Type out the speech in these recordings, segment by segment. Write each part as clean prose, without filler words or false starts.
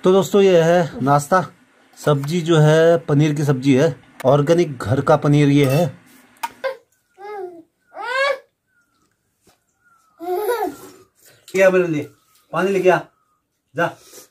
तो दोस्तों ये है नाश्ता। सब्जी जो है पनीर की सब्जी है, ऑर्गेनिक घर का पनीर ये है। क्या मेरे लिए पानी लेके आ, जा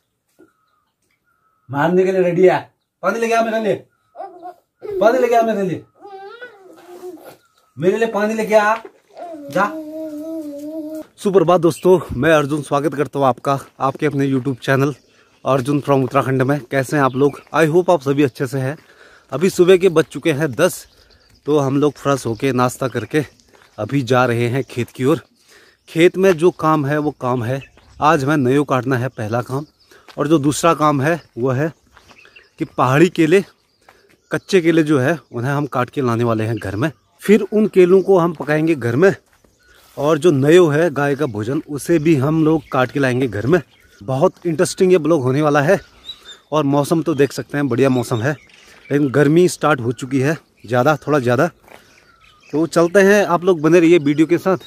मारने के लिए रेडी है। पानी लेके आ मेरे लिए, पानी लेके आ मेरे लिए, मेरे लिए पानी लेके आ, जा। सुप्रभात दोस्तों, मैं अर्जुन स्वागत करता हूँ आपका आपके अपने YouTube channel Arjun from Uttarakhand में। कैसे हैं आप लोग? आई होप आप सभी अच्छे से हैं। अभी सुबह के बज चुके हैं 10, तो हम लोग फ्रेश होके नाश्ता करके अभी जा रहे हैं खेत की ओर। खेत में जो काम है वो काम है, आज हमें नयो काटना है पहला काम, और जो दूसरा काम है वो है कि पहाड़ी केले, कच्चे केले जो है उन्हें हम काट के लाने वाले हैं घर में। फिर उन केलों को हम पकाएंगे घर में, और जो नयो है गाय का भोजन उसे भी हम लोग काट के लाएंगे घर में। बहुत इंटरेस्टिंग ये ब्लॉग होने वाला है। और मौसम तो देख सकते हैं, बढ़िया मौसम है, लेकिन गर्मी स्टार्ट हो चुकी है थोड़ा ज़्यादा। तो चलते हैं, आप लोग बने रहिए वीडियो के साथ।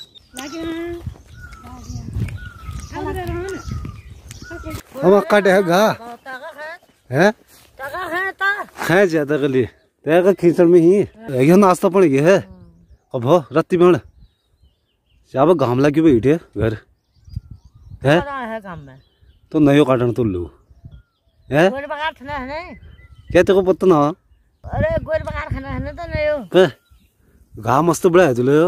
हम काटे है घा है ज्यादा के लिए तेरा खींचड़ में ही ये नाश्ता पड़ गया है। अब हो रत्ती में क्या घाम लगी बैठे घर है काम में, तो नयो काटन तो लू है क्या तेरे को पता ना? अरे गोल बकार खाना है ना तो नयो घा मस्त बड़ा है तुले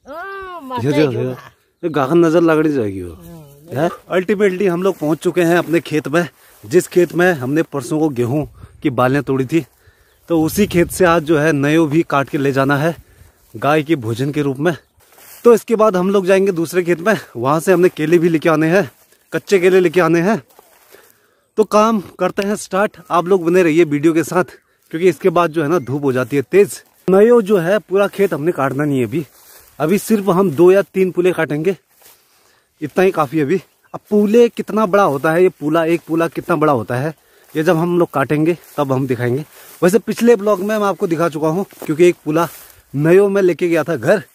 घा का नजर लगड़ी जाएगी वो है। अल्टीमेटली हम लोग पहुंच चुके हैं अपने खेत में, जिस खेत में हमने परसों को गेहूं की बालियां तोड़ी थी। तो उसी खेत से आज जो है नयो भी काट के ले जाना है गाय के भोजन के रूप में। तो इसके बाद हम लोग जाएंगे दूसरे खेत में, वहां से हमने केले भी लेके आने हैं, कच्चे केले लेके आने हैं। तो काम करते हैं स्टार्ट। आप लोग बने रहिए वीडियो के साथ, क्योंकि इसके बाद जो है ना धूप हो जाती है तेज। नयो जो है पूरा खेत हमने काटना नहीं है अभी सिर्फ हम 2 या 3 पुले काटेंगे, इतना ही काफी है अभी। अब पुले कितना बड़ा होता है, ये पुला एक पुला कितना बड़ा होता है, ये जब हम लोग काटेंगे तब हम दिखाएंगे। वैसे पिछले ब्लॉग में मैं आपको दिखा चुका हूँ, क्योंकि एक पुला नयो में लेके गया था घर।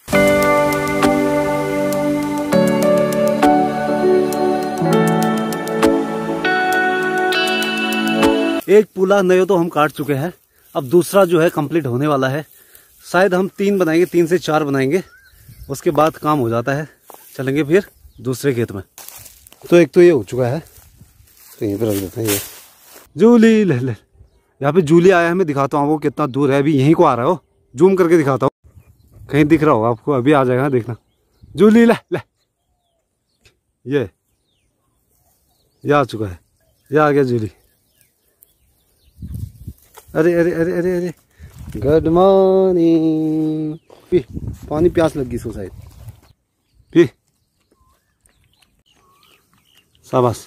एक पुला नयो तो हम काट चुके हैं, अब दूसरा जो है कंप्लीट होने वाला है। शायद हम 3 बनाएंगे, 3 से 4 बनाएंगे, उसके बाद काम हो जाता है, चलेंगे फिर दूसरे खेत में। तो एक तो ये हो चुका है, तो यहीं पर रख देते हैं। ये जूली ले ले, यहाँ पे जूली आया है, मैं दिखाता हूँ आपको कितना दूर है। अभी यहीं को आ रहा हो, जूम करके दिखाता हूँ, कहीं दिख रहा होगा आपको, अभी आ जाएगा देखना। जूली ले ले, ये आ चुका है, ये आ गया जूली। अरे अरे अरे अरे अरे, गुड मॉर्निंग। पी पानी, प्यास लगी सो शायद, पी शाबाश।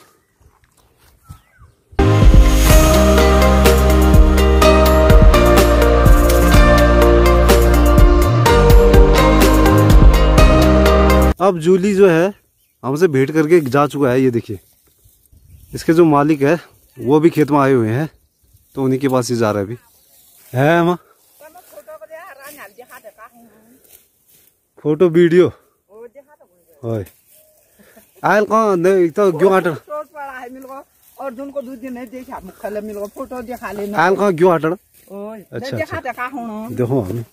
अब जूली जो है हमसे भेंट करके जा चुका है। ये देखिए, इसके जो मालिक है वो भी खेत में आए हुए हैं, तो उन्हीं के पास ही जा रहा है अभी। है माँ फोटो वीडियो आयल कौन तो क्यों आटर अर्जुन को दूध नहीं देखा मुखले मिल फोटो दिखा लेना आयल कौन क्यों आटर। अच्छा देखो हम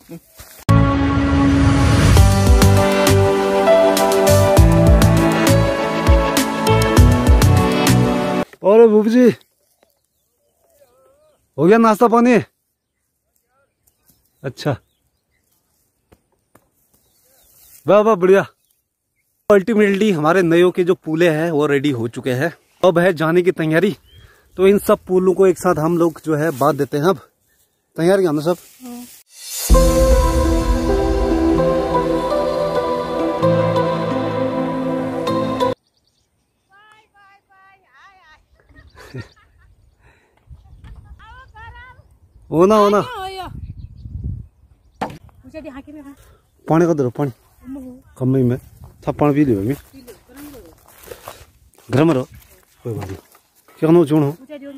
और बूबू जी हो गया नाश्ता पानी? अच्छा वाह वाह बढ़िया। अल्टीमेटली हमारे नयो के जो पुले हैं वो रेडी हो चुके हैं, अब है जाने की तैयारी। तो इन सब पुलों को एक साथ हम लोग जो है बांध देते हैं। अब तैयार क्या ना सब? होना होना पानी का दरो, पानी कम में था, पानी पी लियो घर में रहो, कोई बात नहीं। क्या नो चुन हो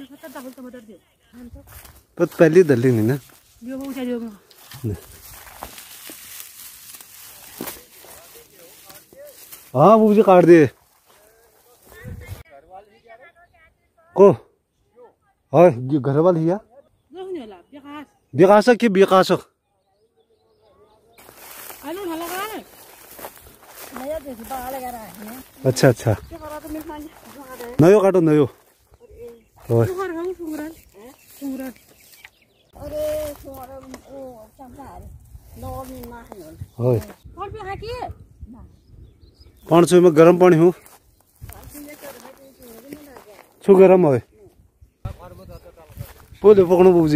पर पहली दली नहीं ना। हाँ वो मुझे काट दे को और ये घर वाली है बिकासक की बिकासक अच्छा अच्छा नयो काटो नयो पानी छो में गरम पानी हूँ छो गरम है बोले पकड़ो बाबू जी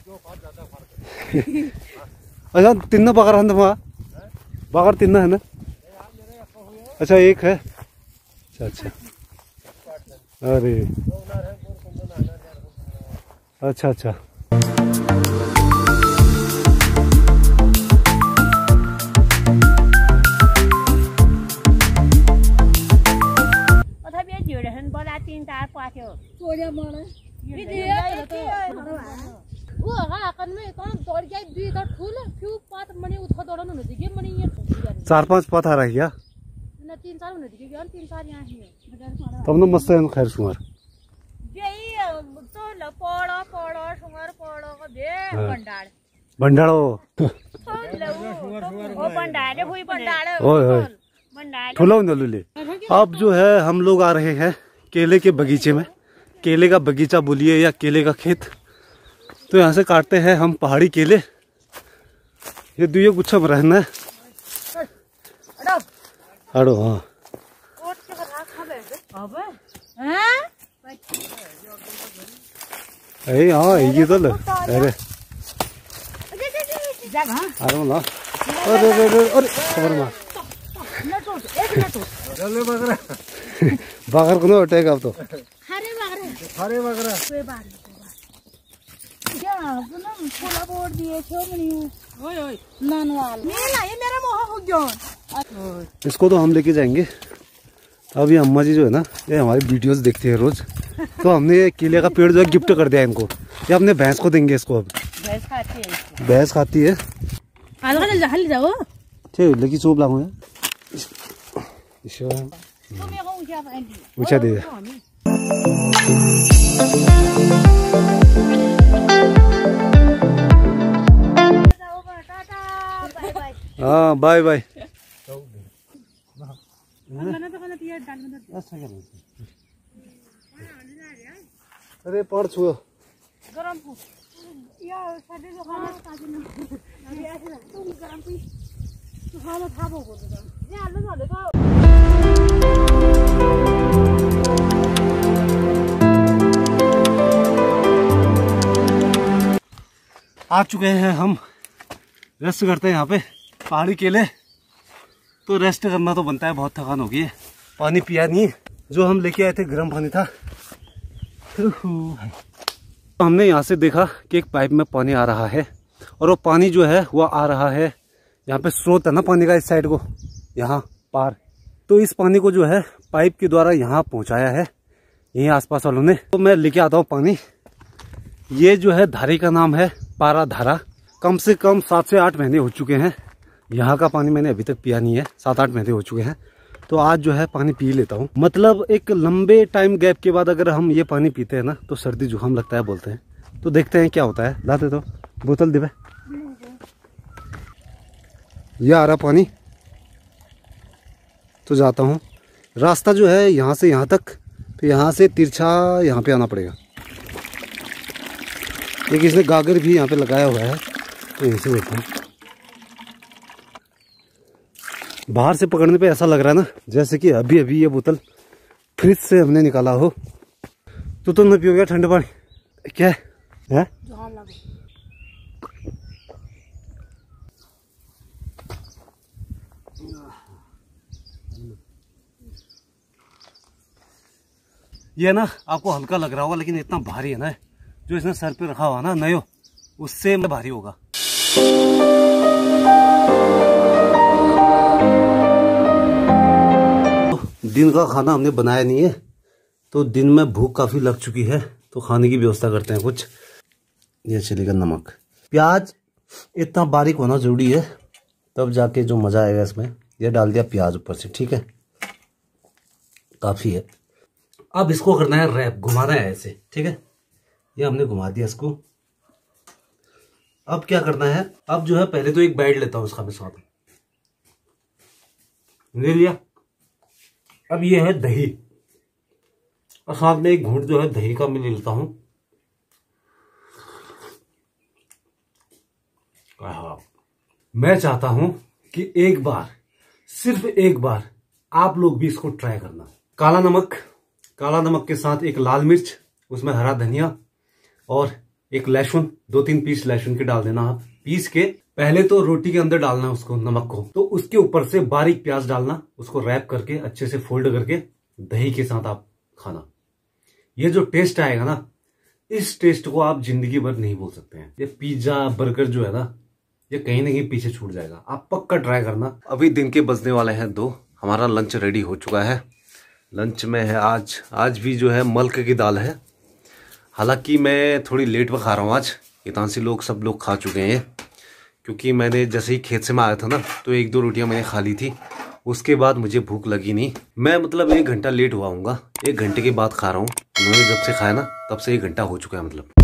अच्छा तीन बकर है वहाँ बकर तीन है ना अच्छा एक है अच्छा अच्छा अरे अच्छा अच्छा चार पांच पता रह गया तब न मस्त है खैर सुमार भंडारो ठुला नलुले। अब जो है हम लोग आ रहे हैं केले के बगीचे में। केले का बगीचा बोलिए या केले का खेत। तो यहाँ से काटते हैं हम पहाड़ी केले। ये दुइयो गुच्छा में रहना है। अड़ो हाँ हाँ ये तो अरे अरे ना अरे अरे अरे खबर मार बागर को ना उठेगा अब तो हरे बकरा इसको तो हम लेके जाएंगे। अब ये अम्मा जी जो है ना ये हमारी वीडियोस देखती है रोज। तो हमने ये केले का पेड़ जो है गिफ्ट कर दिया इनको। ये अपने भैंस को देंगे इसको। अब भैंस खाती है ठीक लेकिन चोप लागू है ऊंचा दे हाँ बाय बाय। अरे पड़ छुओ आ चुके हैं हम। रेस्ट करते हैं यहाँ पे पहाड़ी केले। तो रेस्ट करना तो बनता है, बहुत थकान हो गई है। पानी पिया नहीं, जो हम लेके आए थे गर्म पानी था। हमने यहाँ से देखा कि एक पाइप में पानी आ रहा है और वो पानी जो है वो आ रहा है यहाँ पे स्रोत है ना पानी का इस साइड को यहाँ पार। तो इस पानी को जो है पाइप के द्वारा यहाँ पहुँचाया है यहीं आसपास वालों ने। तो मैं लेके आता हूँ पानी। ये जो है धारे का नाम है पारा धारा। कम से कम 7 से 8 महीने हो चुके हैं। यहाँ का पानी मैंने अभी तक पिया नहीं है, 7-8 महीने हो चुके हैं। तो आज जो है पानी पी लेता हूँ। मतलब एक लंबे टाइम गैप के बाद अगर हम ये पानी पीते हैं ना तो सर्दी जुकाम लगता है बोलते हैं। तो देखते हैं क्या होता है। लाते तो बोतल दिवे ये आ रहा पानी। तो जाता हूँ। रास्ता जो है यहाँ से यहाँ तक, तो यहाँ से तिरछा यहाँ पे आना पड़ेगा। लेकिन इसने गागर भी यहाँ पे लगाया हुआ है। तो इसे देखता हूँ। बाहर से पकड़ने पे ऐसा लग रहा है ना जैसे कि अभी अभी ये बोतल फ्रिज से हमने निकाला हो। तो न पियो गया ठंडा पानी क्या है? ये ना आपको हल्का लग रहा होगा लेकिन इतना भारी है ना, जो इसने सर पे रखा हुआ ना नयो उससे भारी होगा। दिन का खाना हमने बनाया नहीं है तो दिन में भूख काफी लग चुकी है। तो खाने की व्यवस्था करते हैं कुछ। ये चलेगा नमक प्याज इतना बारीक होना जरूरी है तब जाके जो मजा आएगा इसमें। ये डाल दिया प्याज ऊपर से, ठीक है काफी है। अब इसको करना है रैप, घुमाना है ऐसे, ठीक है। ये हमने घुमा दिया इसको। अब क्या करना है, अब जो है पहले तो एक बैट लेता हूं इसका मैं साथ ले लिया। अब ये है दही और साथ में एक घूंट जो है दही का मैं ले लेता हूं। मैं चाहता हूं कि एक बार, सिर्फ एक बार आप लोग भी इसको ट्राई करना। काला नमक के साथ एक लाल मिर्च, उसमें हरा धनिया और एक लहसुन, 2-3 पीस लहसुन के डाल देना आप पीस के। पहले तो रोटी के अंदर डालना उसको नमक को, तो उसके ऊपर से बारीक प्याज डालना, उसको रैप करके अच्छे से फोल्ड करके दही के साथ आप खाना। ये जो टेस्ट आएगा ना, इस टेस्ट को आप जिंदगी भर नहीं भूल सकते हैं। ये पिज्जा बर्गर जो है ना, ये कहीं ना कहीं पीछे छूट जाएगा। आप पक्का ट्राई करना। अभी दिन के बजने वाले हैं 2, हमारा लंच रेडी हो चुका है। लंच में है आज भी जो है मल्क की दाल है। हालांकि मैं थोड़ी लेट में खा रहा हूँ आज, हितांशी लोग सब लोग खा चुके हैं, क्योंकि मैंने जैसे ही खेत से मैं आया था ना, तो 1-2 रोटियां मैंने खा ली थी, उसके बाद मुझे भूख लगी नहीं। मैं मतलब 1 घंटा लेट हुआ हूँगा, 1 घंटे के बाद खा रहा हूँ। उन्होंने जब से खाया ना, तब से 1 घंटा हो चुका है मतलब।